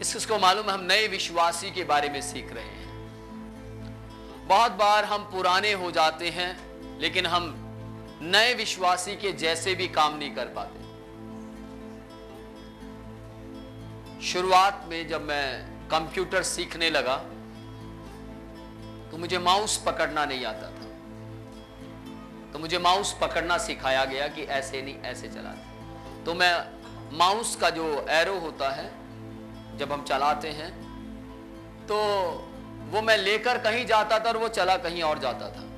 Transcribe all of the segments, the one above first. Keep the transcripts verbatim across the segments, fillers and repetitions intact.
इसको मालूम है, हम नए विश्वासी के बारे में सीख रहे हैं। बहुत बार हम पुराने हो जाते हैं लेकिन हम नए विश्वासी के जैसे भी काम नहीं कर पाते। शुरुआत में जब मैं कंप्यूटर सीखने लगा तो मुझे माउस पकड़ना नहीं आता था, तो मुझे माउस पकड़ना सिखाया गया कि ऐसे नहीं ऐसे चलाते। तो मैं माउस का जो एरो होता है जब हम चलाते हैं तो वो मैं लेकर कहीं जाता था और वो चला कहीं और जाता था।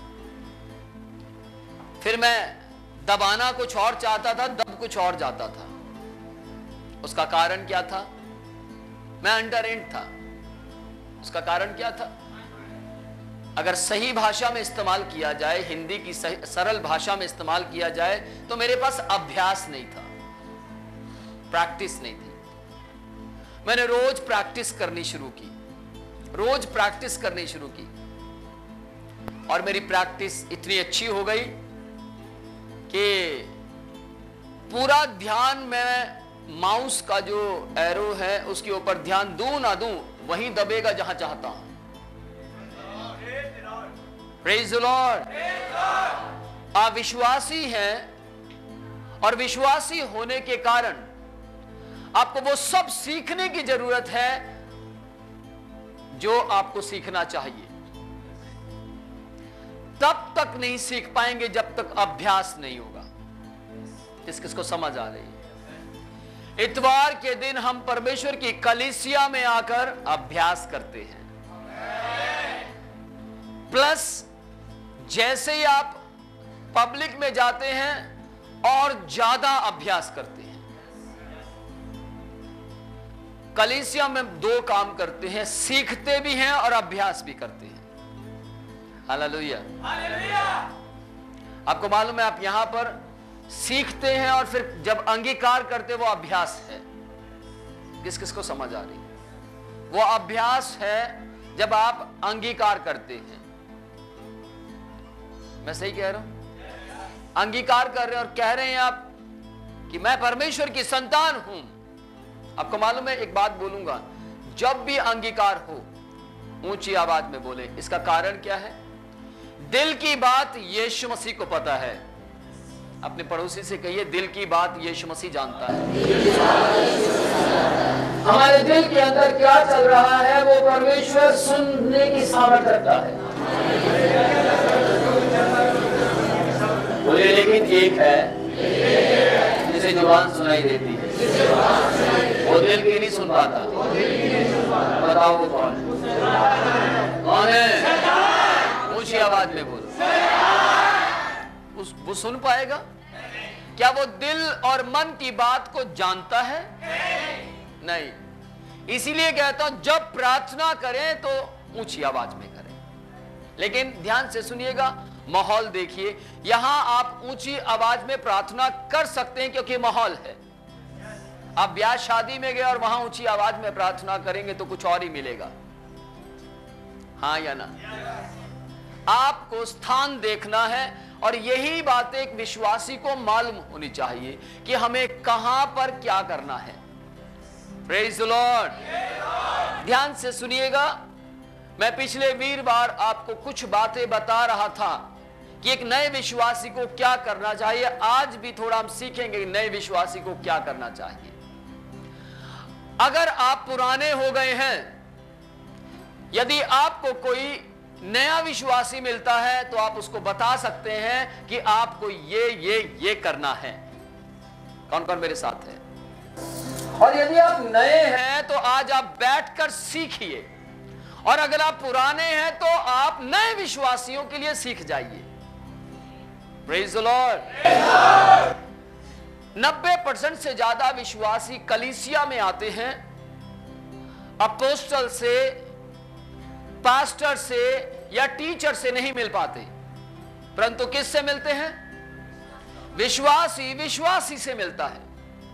फिर मैं दबाना कुछ और चाहता था, दब कुछ और जाता था। उसका कारण क्या था? मैं अंडरएंड था। उसका कारण क्या था? अगर सही भाषा में इस्तेमाल किया जाए, हिंदी की सही, सरल भाषा में इस्तेमाल किया जाए तो मेरे पास अभ्यास नहीं था, प्रैक्टिस नहीं थी। मैंने रोज प्रैक्टिस करनी शुरू की, रोज प्रैक्टिस करनी शुरू की और मेरी प्रैक्टिस इतनी अच्छी हो गई कि पूरा ध्यान मैं माउस का जो एरो है उसके ऊपर ध्यान दूं ना दूं, वहीं दबेगा जहां चाहता हूं। Praise the Lord. आप विश्वासी हैं और विश्वासी होने के कारण आपको वो सब सीखने की जरूरत है जो आपको सीखना चाहिए। तब तक नहीं सीख पाएंगे जब तक अभ्यास नहीं होगा। किस किस को समझ आ रही है? इतवार के दिन हम परमेश्वर की कलीसिया में आकर अभ्यास करते हैं। प्लस जैसे ही आप पब्लिक में जाते हैं और ज्यादा अभ्यास करते हैं। कलीसिया में दो काम करते हैं, सीखते भी हैं और अभ्यास भी करते हैं। हालेलुया। आपको मालूम है, आप यहां पर सीखते हैं और फिर जब अंगीकार करते हैं वो अभ्यास है। किस किस को समझ आ रही? वो अभ्यास है जब आप अंगीकार करते हैं। मैं सही कह रहा हूं? अंगीकार कर रहे हैं और कह रहे हैं आप कि मैं परमेश्वर की संतान हूं। आपको मालूम है, एक बात बोलूंगा, जब भी अंगीकार हो ऊंची आवाज में बोले। इसका कारण क्या है? दिल की बात यीशु मसीह को पता है। अपने पड़ोसी से कहिए, दिल की बात यीशु मसीह जानता है। हमारे दिल के अंदर क्या चल रहा है वो परमेश्वर सुनने की सामर्थ्य रखता है। बोले, लेकिन एक है जिसे जुबान सुनाई देती है, वो दिल की नहीं सुन पाता। बताओ वो कौन है? कौन है? ऊंची आवाज में बोलो। उस वो सुन पाएगा क्या? वो दिल और मन की बात को जानता है? नहीं। इसीलिए कहता हूं, जब प्रार्थना करें तो ऊंची आवाज में करें। लेकिन ध्यान से सुनिएगा, माहौल देखिए। यहां आप ऊंची आवाज में प्रार्थना कर सकते हैं क्योंकि माहौल है। आप ब्याह शादी में गए और वहां ऊंची आवाज में प्रार्थना करेंगे तो कुछ और ही मिलेगा। हाँ या ना? आपको स्थान देखना है और यही बात एक विश्वासी को मालूम होनी चाहिए कि हमें कहां पर क्या करना है। Praise the Lord. ध्यान से सुनिएगा, मैं पिछले वीरवार आपको कुछ बातें बता रहा था कि एक नए विश्वासी को क्या करना चाहिए। आज भी थोड़ा हम सीखेंगे कि नए विश्वासी को क्या करना चाहिए। अगर आप पुराने हो गए हैं, यदि आपको कोई नया विश्वासी मिलता है तो आप उसको बता सकते हैं कि आपको ये ये ये करना है। कौन कौन मेरे साथ है? और यदि आप नए हैं तो आज आप बैठकर सीखिए, और अगर आप पुराने हैं तो आप नए विश्वासियों के लिए सीख जाइए। Praise the Lord. नब्बे परसेंट से ज्यादा विश्वासी कलीसिया में आते हैं, अपोस्टल से, पास्टर से या टीचर से नहीं मिल पाते, परंतु किससे मिलते हैं? विश्वासी विश्वासी से मिलता है।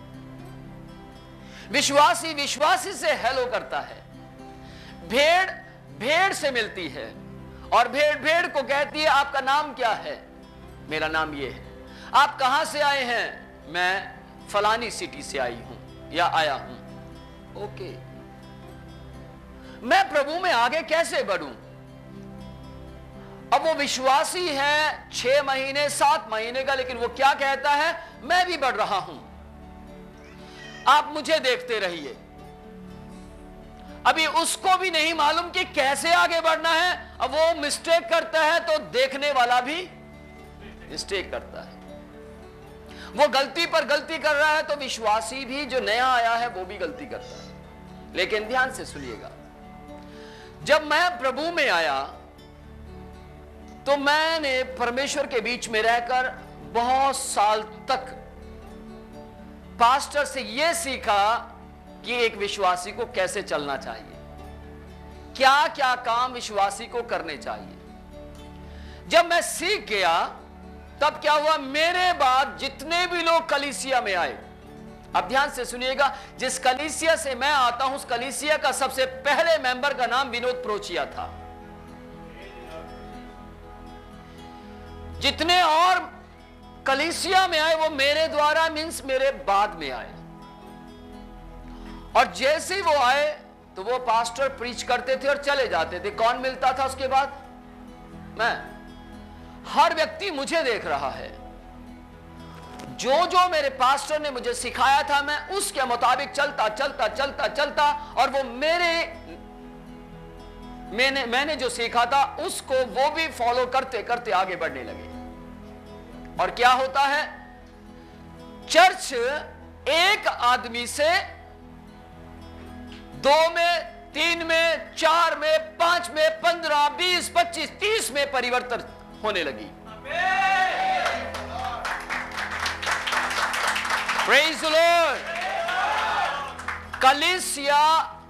विश्वासी विश्वासी से हेलो करता है। भेड़ भेड़ से मिलती है और भेड़ भेड़ को कहती है, आपका नाम क्या है? मेरा नाम ये है। आप कहां से आए हैं? मैं फलानी सिटी से आई हूं या आया हूं। ओके, मैं प्रभु में आगे कैसे बढ़ूं? अब वो विश्वासी है छह महीने सात महीने का, लेकिन वो क्या कहता है? मैं भी बढ़ रहा हूं, आप मुझे देखते रहिए। अभी उसको भी नहीं मालूम कि कैसे आगे बढ़ना है। अब वो मिस्टेक करता है तो देखने वाला भी मिस्टेक करता है। वो गलती पर गलती कर रहा है तो विश्वासी भी जो नया आया है वो भी गलती करता है। लेकिन ध्यान से सुनिएगा, जब मैं प्रभु में आया तो मैंने परमेश्वर के बीच में रहकर बहुत साल तक पास्टर से यह सीखा कि एक विश्वासी को कैसे चलना चाहिए, क्या क्या काम विश्वासी को करने चाहिए। जब मैं सीख गया तब क्या हुआ, मेरे बाद जितने भी लोग कलीसिया में आए, अब ध्यान से सुनिएगा, जिस कलीसिया से मैं आता हूं उस कलीसिया का सबसे पहले मेंबर का नाम विनोद प्रोचिया था। जितने और कलीसिया में आए वो मेरे द्वारा मींस मेरे बाद में आए। और जैसे ही वो आए तो वो पास्टर प्रीच करते थे और चले जाते थे। कौन मिलता था उसके बाद? मैं। हर व्यक्ति मुझे देख रहा है। जो जो मेरे पास्टर ने मुझे सिखाया था मैं उसके मुताबिक चलता चलता चलता चलता और वो मेरे मैंने मैंने जो सीखा था उसको वो भी फॉलो करते करते आगे बढ़ने लगे। और क्या होता है, चर्च एक आदमी से दो में, तीन में, चार में, पांच में, पंद्रह, बीस, पच्चीस, तीस में परिवर्तन होने लगी। Praise the Lord. कलीसिया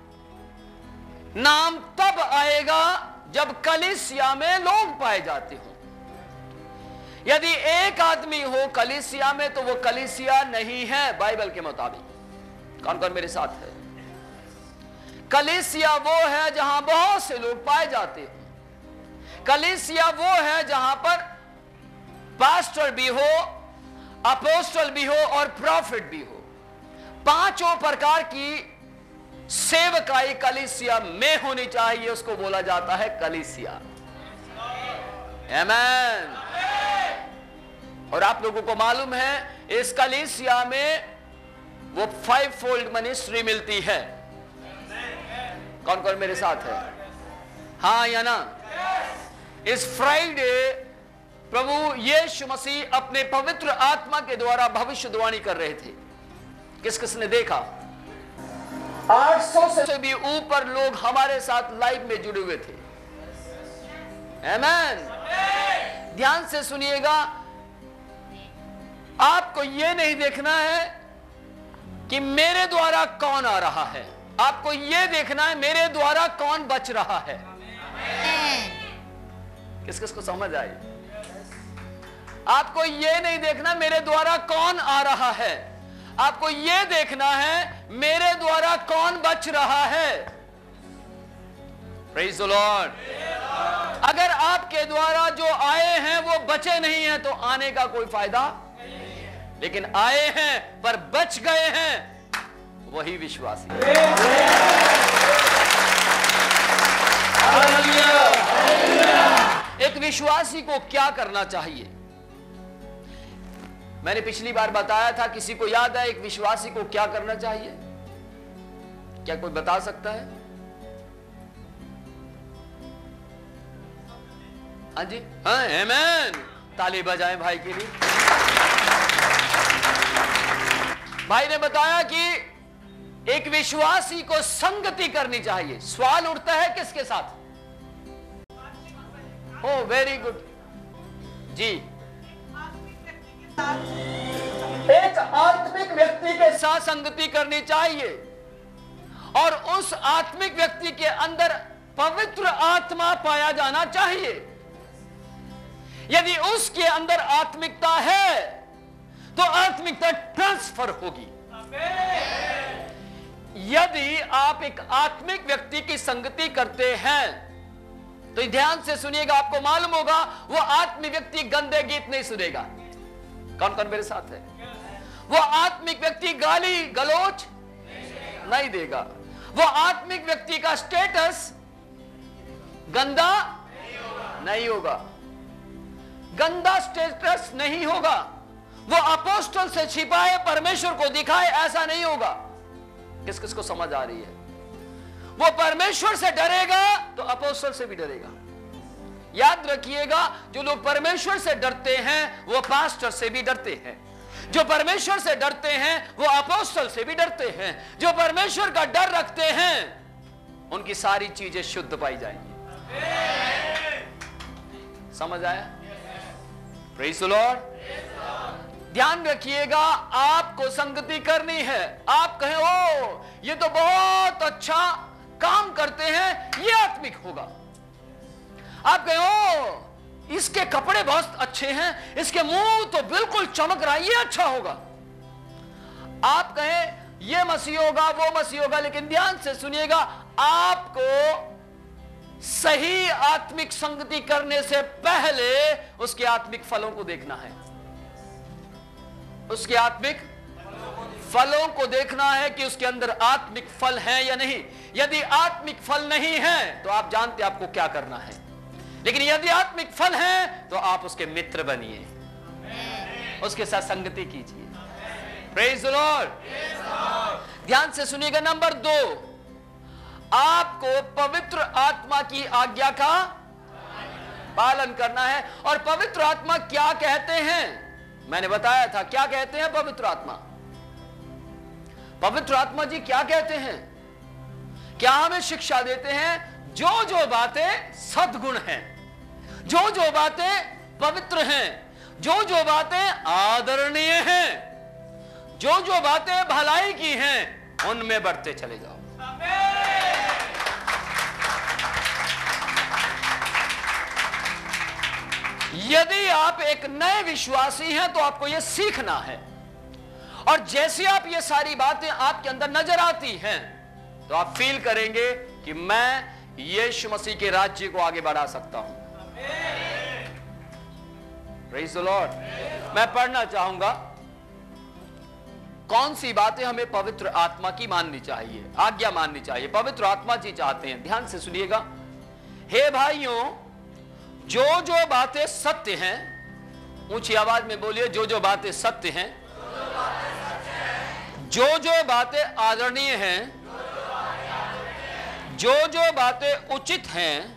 नाम तब आएगा जब कलीसिया में लोग पाए जाते हो। यदि एक आदमी हो कलीसिया में तो वो कलीसिया नहीं है बाइबल के मुताबिक। कौन कौन मेरे साथ है? कलीसिया वो है जहां बहुत से लोग पाए जाते हैं। कलीसिया वो है जहां पर पास्टर भी हो, अपोस्टल भी हो और प्रॉफिट भी हो। पांचों प्रकार की सेवकाई कलीसिया में होनी चाहिए, उसको बोला जाता है कलीसिया। आमीन। और आप लोगों को मालूम है इस कलीसिया में वो फाइव फोल्ड मिनिस्ट्री मिलती है। कौन कौन मेरे साथ है? हाँ या ना? इस फ्राइडे प्रभु यीशु मसीह अपने पवित्र आत्मा के द्वारा भविष्यवाणी कर रहे थे। किस किस ने देखा? आठ सौ से भी ऊपर लोग हमारे साथ लाइव में जुड़े हुए थे। आमीन। ध्यान से सुनिएगा, आपको यह नहीं देखना है कि मेरे द्वारा कौन आ रहा है, आपको यह देखना है मेरे द्वारा कौन बच रहा है। किस किस को समझ आई? आपको यह नहीं देखना मेरे द्वारा कौन आ रहा है, आपको यह देखना है मेरे द्वारा कौन बच रहा है। Praise the Lord. अगर आपके द्वारा जो आए हैं वो बचे नहीं हैं तो आने का कोई फायदा, लेकिन आए हैं पर बच गए हैं वही विश्वासी। एक विश्वासी को क्या करना चाहिए? मैंने पिछली बार बताया था, किसी को याद है एक विश्वासी को क्या करना चाहिए? क्या कोई बता सकता है? हाँ जी, हाँ, आमीन। ताली बजाएं भाई के लिए। भाई ने बताया कि एक विश्वासी को संगति करनी चाहिए। सवाल उठता है किसके साथ? ओ वेरी गुड जी। एक आत्मिक व्यक्ति के साथ संगति करनी चाहिए और उस आत्मिक व्यक्ति के अंदर पवित्र आत्मा पाया जाना चाहिए। यदि उसके अंदर आत्मिकता है तो आत्मिकता ट्रांसफर होगी। यदि आप एक आत्मिक व्यक्ति की संगति करते हैं तो ध्यान से सुनिएगा, आपको मालूम होगा वो आत्मिक व्यक्ति गंदे गीत नहीं सुनेगा। कौन कौन मेरे साथ है? वो आत्मिक व्यक्ति गाली गलोच नहीं देगा। वो आत्मिक व्यक्ति का स्टेटस गंदा नहीं होगा, गंदा स्टेटस नहीं होगा। वो अपोस्टल से छिपाए परमेश्वर को दिखाए ऐसा नहीं होगा। किस किस को समझ आ रही है? वो परमेश्वर से डरेगा तो अपोस्टल से भी डरेगा। याद रखिएगा, जो लोग परमेश्वर से डरते हैं वो पास्टर से भी डरते हैं। जो परमेश्वर से डरते हैं वो अपोस्टल से भी डरते हैं। जो परमेश्वर का डर रखते हैं उनकी सारी चीजें शुद्ध पाई जाएंगी। समझ आया? Praise the Lord. ध्यान रखिएगा, आपको संगति करनी है। आप कहें ओ ये तो बहुत अच्छा काम करते हैं, ये आत्मिक होगा। आप कहें ओ इसके कपड़े बहुत अच्छे हैं, इसके मुंह तो बिल्कुल चमक रहा है, ये अच्छा होगा। आप कहें ये मसीह होगा, वो मसीह होगा, लेकिन ध्यान से सुनिएगा, आपको सही आत्मिक संगति करने से पहले उसके आत्मिक फलों को देखना है। उसके आत्मिक फलों को देखना है कि उसके अंदर आत्मिक फल है या नहीं। यदि आत्मिक फल नहीं है तो आप जानते आपको क्या करना है, लेकिन यदि आत्मिक फल है तो आप उसके मित्र बनिए, उसके साथ संगति कीजिए। Praise the Lord. ध्यान से सुनिएगा, नंबर दो, आपको पवित्र आत्मा की आज्ञा का पालन करना है। और पवित्र आत्मा क्या कहते हैं? मैंने बताया था क्या कहते हैं पवित्र आत्मा। पवित्र आत्मा जी क्या कहते हैं? क्या हमें शिक्षा देते हैं? जो जो बातें सद्गुण हैं, जो जो बातें पवित्र हैं, जो जो बातें आदरणीय हैं, जो जो बातें भलाई की हैं, उनमें बढ़ते चले जाओ। यदि आप एक नए विश्वासी हैं तो आपको यह सीखना है, और जैसे आप ये सारी बातें आपके अंदर नजर आती हैं तो आप फील करेंगे कि मैं यीशु मसीह के राज्य को आगे बढ़ा सकता हूं। Praise the Lord. मैं पढ़ना चाहूंगा कौन सी बातें हमें पवित्र आत्मा की माननी चाहिए, आज्ञा माननी चाहिए। पवित्र आत्मा जी चाहते हैं, ध्यान से सुनिएगा, हे भाइयों, जो जो बातें सत्य हैं, ऊंची आवाज में बोलिए, जो जो बातें सत्य हैं, जो जो बातें आदरणीय हैं, जो जो बातें उचित हैं,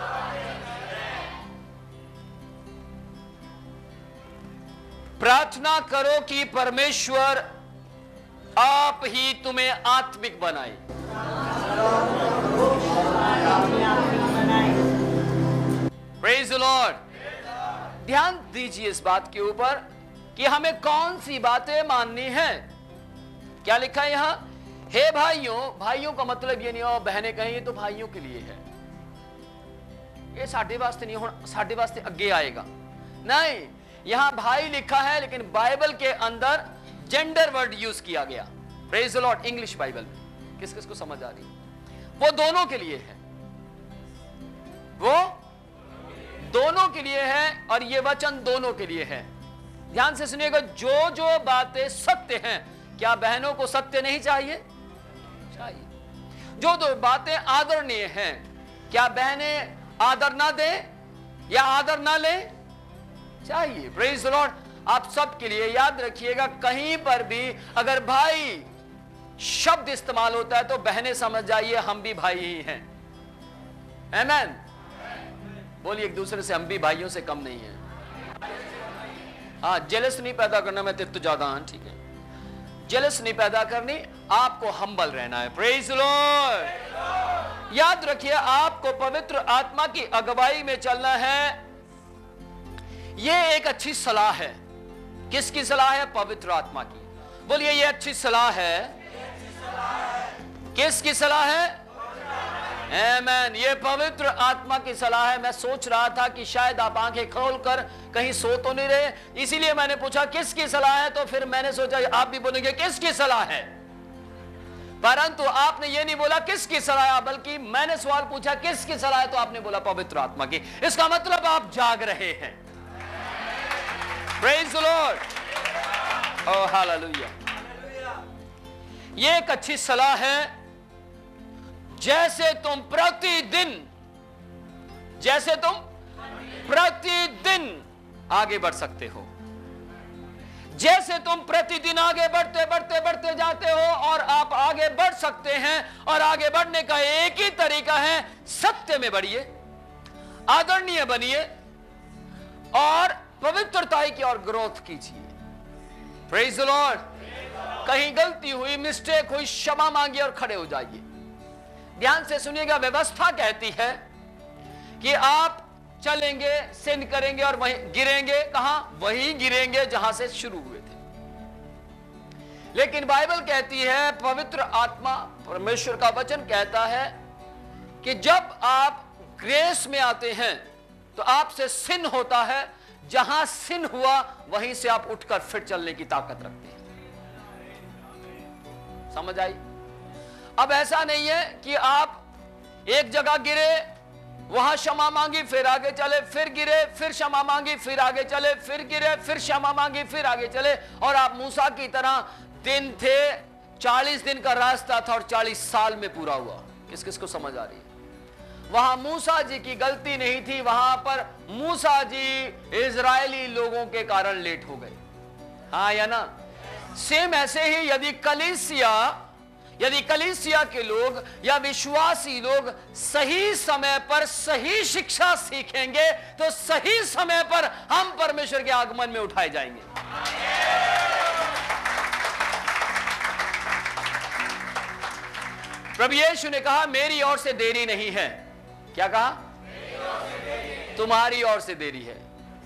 प्रार्थना करो कि परमेश्वर आप ही तुम्हें आत्मिक बनाए। Praise the Lord. ध्यान दीजिए इस बात के ऊपर कि हमें कौन सी बातें माननी है। क्या लिखा है यहां? हे भाइयों। भाइयों का मतलब ये नहीं हो बहनें कहें ये तो भाइयों के लिए है, ये साढ़े वास्ते नहीं हो, साढ़े वास्ते अगे आएगा। नहीं, यहां भाई लिखा है, लेकिन बाइबल के अंदर जेंडर वर्ड यूज किया गया। Praise the Lord. English Bible में किस किस को समझ आ रही है? वो दोनों के लिए है, वो दोनों के लिए है, और ये वचन दोनों के लिए है। ध्यान से सुनिएगा, जो जो बातें सत्य हैं, क्या बहनों को सत्य नहीं चाहिए? चाहिए। जो दो बातें आदरणीय हैं, क्या बहनें आदर ना दें या आदर ना लें? चाहिए। Praise the Lord. आप सब के लिए याद रखिएगा, कहीं पर भी अगर भाई शब्द इस्तेमाल होता है तो बहनें समझ जाइए हम भी भाई ही हैं। आमीन। बोलिए एक दूसरे से, हम भी भाइयों से कम नहीं है। हाँ, जेलस नहीं पैदा करना, मैं तेरे तो ज्यादा हूं, ठीक है, जेलस नहीं पैदा करनी, आपको हम्बल रहना है। Praise the Lord. याद रखिए, आपको पवित्र आत्मा की अगुवाई में चलना है। यह एक अच्छी सलाह है। किसकी सलाह है? पवित्र आत्मा की। बोलिए ये अच्छी सलाह है। किसकी सलाह है? आमीन। ये पवित्र आत्मा की सलाह है। मैं सोच रहा था कि शायद आप आंखें खोलकर कहीं सो तो नहीं रहे, इसीलिए मैंने पूछा किसकी सलाह है, तो फिर मैंने सोचा आप भी बोलेंगे किसकी सलाह है, परंतु आपने ये नहीं बोला किसकी सलाह है, बल्कि मैंने सवाल पूछा किसकी सलाह है, तो आपने बोला पवित्र आत्मा की। इसका मतलब आप जाग रहे हैं। Praise the Lord. Oh hallelujah. ये एक अच्छी सलाह है जैसे तुम प्रतिदिन जैसे तुम प्रतिदिन आगे बढ़ सकते हो, जैसे तुम प्रतिदिन आगे बढ़ते बढ़ते बढ़ते जाते हो, और आप आगे बढ़ सकते हैं। और आगे बढ़ने का एक ही तरीका है, सत्य में बढ़िए, आदरणीय बनिए और पवित्रता की ओर ग्रोथ कीजिए। Praise the Lord. कहीं गलती हुई, मिस्टेक हुई, क्षमा मांगिए और खड़े हो जाइए। ध्यान से सुनिएगा, व्यवस्था कहती है कि आप चलेंगे, सिन करेंगे और वहीं गिरेंगे। कहां? वहीं गिरेंगे जहां से शुरू हुए थे। लेकिन बाइबल कहती है, पवित्र आत्मा, परमेश्वर का वचन कहता है कि जब आप ग्रेस में आते हैं तो आपसे सिन होता है, जहां सिन हुआ वहीं से आप उठकर फिर चलने की ताकत रखते हैं। समझ आई? अब ऐसा नहीं है कि आप एक जगह गिरे, वहां क्षमा मांगी, फिर आगे चले, फिर गिरे, फिर क्षमा मांगी, फिर आगे चले, फिर गिरे, फिर क्षमा मांगी, फिर आगे चले, और आप मूसा की तरह दिन थे, चालीस दिन का रास्ता था और चालीस साल में पूरा हुआ। किस किस को समझ आ रही है? वहां मूसा जी की गलती नहीं थी, वहां पर मूसा जी इजरायली लोगों के कारण लेट हो गए। हाँ या ना? सेम ऐसे ही यदि कलीसिया यदि कलीसिया के लोग या विश्वासी लोग सही समय पर सही शिक्षा सीखेंगे तो सही समय पर हम परमेश्वर के आगमन में उठाए जाएंगे। प्रभु यीशु ने कहा, मेरी ओर से देरी नहीं है। क्या कहा? तुम्हारी ओर से देरी है।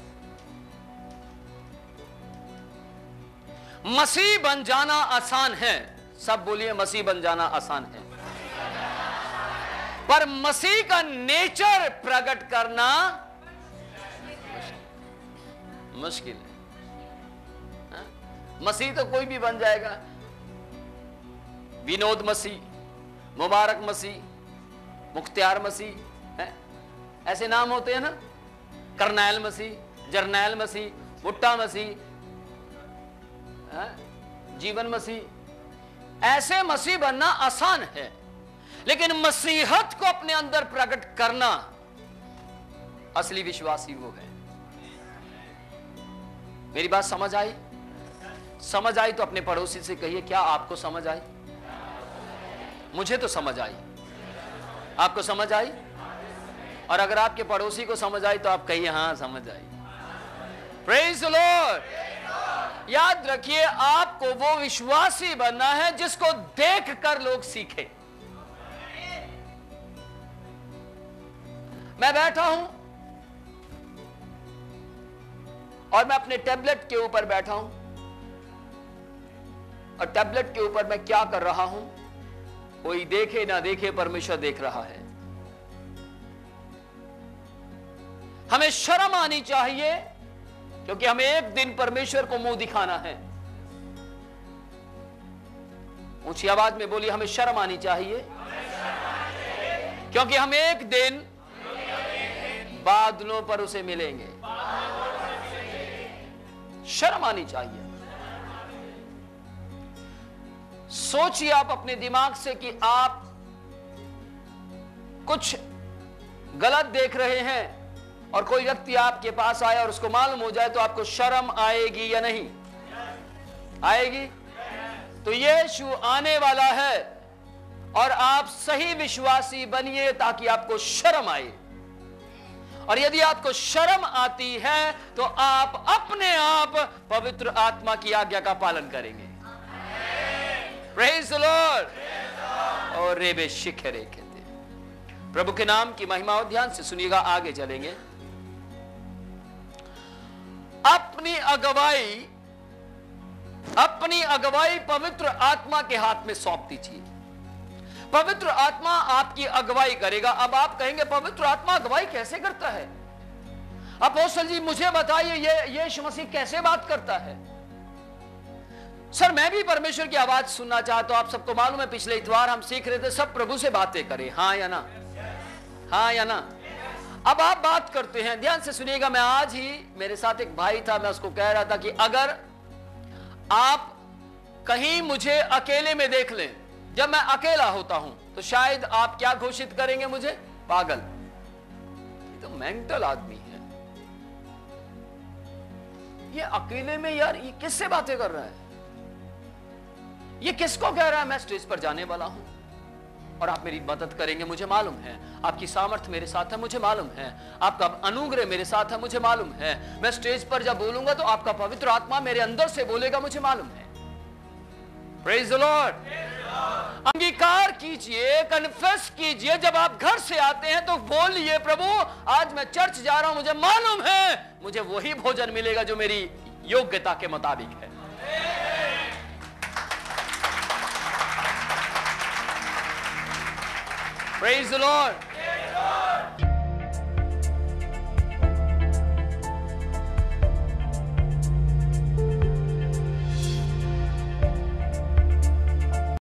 मसीह बन जाना आसान है। सब बोलिए, मसीह बन जाना आसान है, पर मसीह का नेचर प्रकट करना मुश्किल है। हा? मसीह तो कोई भी बन जाएगा। विनोद मसीह, मुबारक मसीह, मुख्तियार मसीह, है? ऐसे नाम होते हैं ना। करनैल मसीह, जरनैल मसीह, भुट्टा मसीह, जीवन मसीह। ऐसे मसीह बनना आसान है, लेकिन मसीहत को अपने अंदर प्रकट करना असली विश्वासी वो है। मेरी बात समझ आई? समझ आई तो अपने पड़ोसी से कहिए, क्या आपको समझ आई? मुझे तो समझ आई। आपको समझ आई? और अगर आपके पड़ोसी को समझ आई तो आप कहिए, हां समझ आई। Praise the Lord. याद रखिए, आपको वो विश्वासी बनना है जिसको देखकर लोग सीखे। मैं बैठा हूं और मैं अपने टैबलेट के ऊपर बैठा हूं, और टैबलेट के ऊपर मैं क्या कर रहा हूं, कोई देखे ना देखे, परमेश्वर देख रहा है। हमें शर्म आनी चाहिए, क्योंकि हमें एक दिन परमेश्वर को मुंह दिखाना है। ऊंची आवाज में बोलिए, हमें शर्म आनी चाहिए, क्योंकि हम एक दिन बादलों पर उसे मिलेंगे। शर्म आनी चाहिए। सोचिए आप अपने दिमाग से कि आप कुछ गलत देख रहे हैं और कोई व्यक्ति आपके पास आया और उसको मालूम हो जाए, तो आपको शर्म आएगी या नहीं आएगी? तो यीशु आने वाला है और आप सही विश्वासी बनिए ताकि आपको शर्म आए। और यदि आपको शर्म आती है तो आप अपने आप पवित्र आत्मा की आज्ञा का पालन करेंगे। Praise the Lord. और रेबे शिखरे कहते हैं। प्रभु के नाम की महिमा और ध्यान से सुनिएगा, आगे चलेंगे। अपनी अगुवाई अपनी अगुवाई पवित्र आत्मा के हाथ में सौंप दीजिए। पवित्र आत्मा आपकी अगुवाई करेगा। अब आप कहेंगे, पवित्र आत्मा अगुवाई कैसे करता है? अपोस्तल जी मुझे बताइए, ये यीशु मसीह कैसे बात करता है? सर मैं भी परमेश्वर की आवाज सुनना चाहता हूं। आप सबको मालूम है, पिछले इतवार हम सीख रहे थे सब प्रभु से बातें करें, हाँ या ना? हाँ या ना? अब आप बात करते हैं, ध्यान से सुनिएगा। मैं आज ही, मेरे साथ एक भाई था, मैं उसको कह रहा था कि अगर आप कहीं मुझे अकेले में देख लें जब मैं अकेला होता हूं तो शायद आप क्या घोषित करेंगे मुझे? पागल, ये तो मेंटल आदमी है, ये अकेले में यार ये किससे बातें कर रहा है, ये किसको कह रहा है मैं स्टेज पर जाने वाला हूं और आप मेरी मदद करेंगे। मुझे मालूम है आपकी सामर्थ्य मेरे साथ है, मुझे मालूम है आपका अनुग्रह मेरे साथ है, मुझे मालूम है मैं स्टेज पर जब बोलूंगा तो आपका पवित्र आत्मा मेरे अंदर से बोलेगा, मुझे मालूम है। Praise the Lord. अंगीकार कीजिए, कन्फेस कीजिए। जब आप घर से आते हैं तो बोलिए, प्रभु आज मैं चर्च जा रहा हूं, मुझे मालूम है मुझे वही भोजन मिलेगा जो मेरी योग्यता के मुताबिक है। Praise the Lord.